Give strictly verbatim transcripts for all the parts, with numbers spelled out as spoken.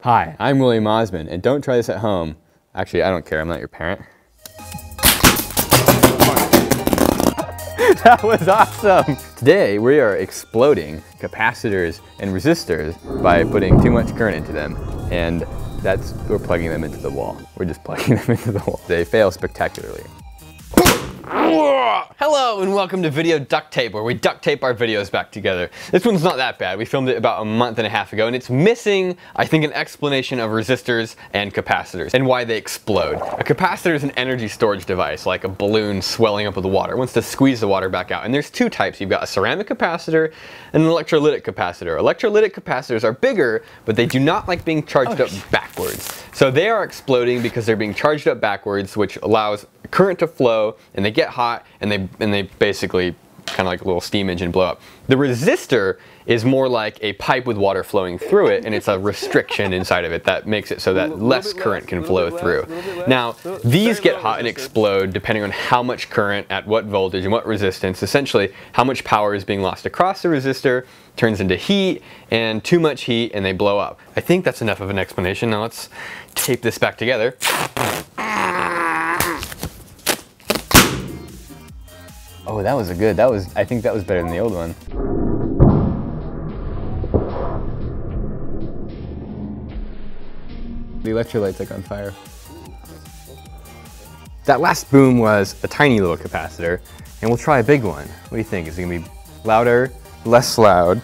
Hi, I'm William Osmond, and don't try this at home. Actually, I don't care, I'm not your parent. That was awesome! Today, we are exploding capacitors and resistors by putting too much current into them. And that's, we're plugging them into the wall. We're just plugging them into the wall. They fail spectacularly. Hello and welcome to Video Duct Tape, where we duct tape our videos back together. This one's not that bad. We filmed it about a month and a half ago, and it's missing, I think, an explanation of resistors and capacitors and why they explode. A capacitor is an energy storage device, like a balloon swelling up with water. It wants to squeeze the water back out. And there's two types. You've got a ceramic capacitor and an electrolytic capacitor. Electrolytic capacitors are bigger, but they do not like being charged oh, up backwards. So they are exploding because they're being charged up backwards, which allows current to flow, and they get hot, and they and they basically kind of like a little steam engine blow up. The resistor is more like a pipe with water flowing through it, and it's a restriction inside of it that makes it so that less current can flow through. Now, these get hot and explode depending on how much current, at what voltage, and what resistance. Essentially, how much power is being lost across the resistor turns into heat, and too much heat, and they blow up. I think that's enough of an explanation. Now let's tape this back together. Oh, that was a good, that was, I think that was better than the old one. The electrolyte's like on fire. That last boom was a tiny little capacitor, and we'll try a big one. What do you think? Is it gonna be louder, less loud?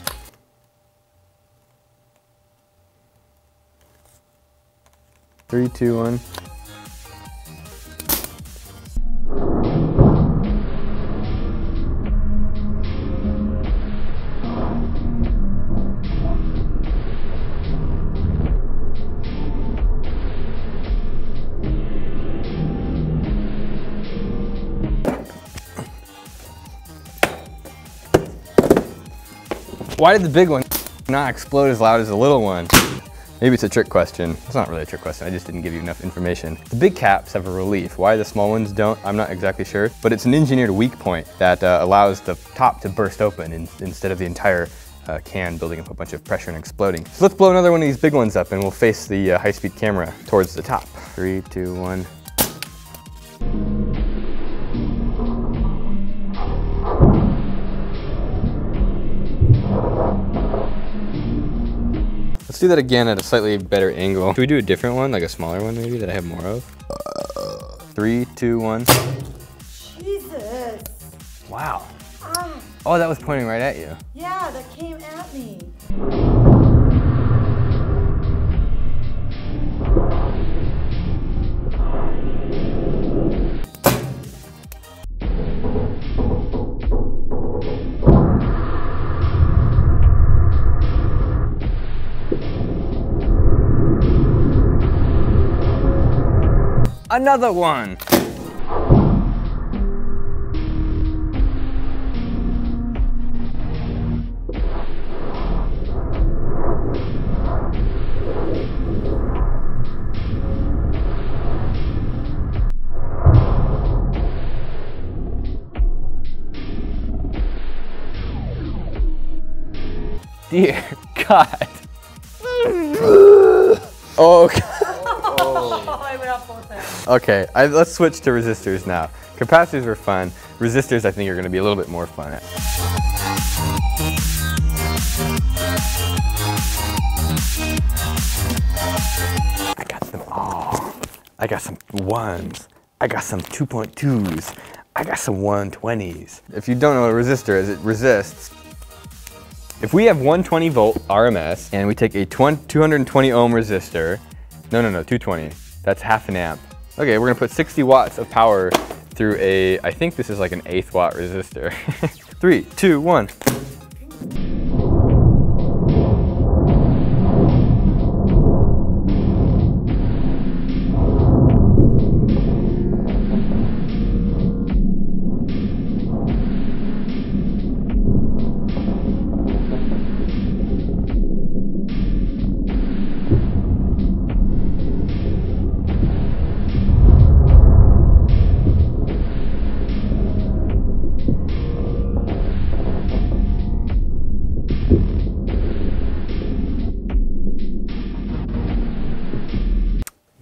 Three, two, one. Why did the big one not explode as loud as the little one? Maybe it's a trick question. It's not really a trick question, I just didn't give you enough information. The big caps have a relief. Why the small ones don't, I'm not exactly sure, but it's an engineered weak point that uh, allows the top to burst open in, instead of the entire uh, can building up a bunch of pressure and exploding. So let's blow another one of these big ones up, and we'll face the uh, high-speed camera towards the top. Three, two, one. Let's do that again at a slightly better angle. Should we do a different one, like a smaller one maybe, that I have more of? Three, two, one. Jesus. Wow. Ah. Oh, that was pointing right at you. Yeah, that came at me. Another one. Dear God. Oh, God. Okay, I, let's switch to resistors now. Capacitors are fun. Resistors, I think, are going to be a little bit more fun. I got them all. I got some ones. I got some two point twos. I got some one twenties. If you don't know what a resistor is, it resists. If we have one twenty volt R M S and we take a two hundred twenty ohm resistor, no, no, no, two twenty. That's half an amp. Okay, we're gonna put sixty watts of power through a, I think this is like an eighth watt resistor. Three, two, one.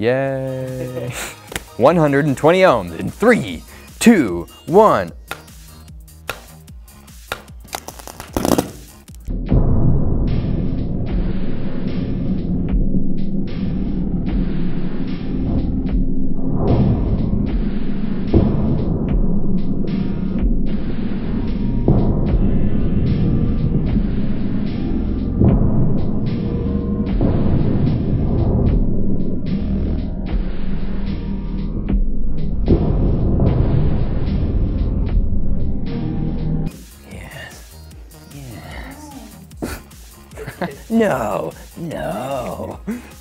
Yay. one hundred twenty ohms in three, two, one. No, no.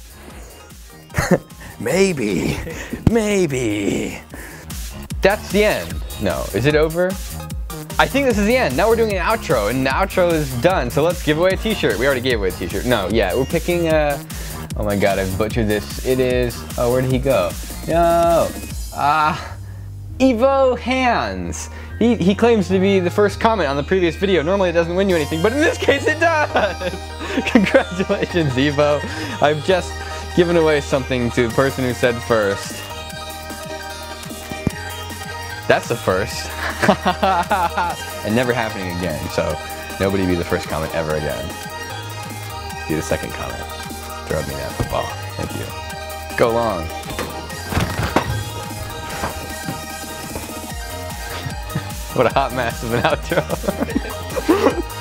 Maybe, maybe. That's the end. No, is it over? I think this is the end. Now we're doing an outro, and the outro is done. So let's give away a t-shirt. We already gave away a t-shirt. No, yeah, we're picking a, oh my God, I've butchered this. It is, oh, where did he go? No, ah, uh, Evo Hands. He, he claims to be the first comment on the previous video. Normally it doesn't win you anything, but in this case it does! Congratulations, Evo. I've just given away something to the person who said first. That's the first. And never happening again, so nobody be the first comment ever again. Be the second comment. Throw me that football. Thank you. Go long. What a hot mess of an outro.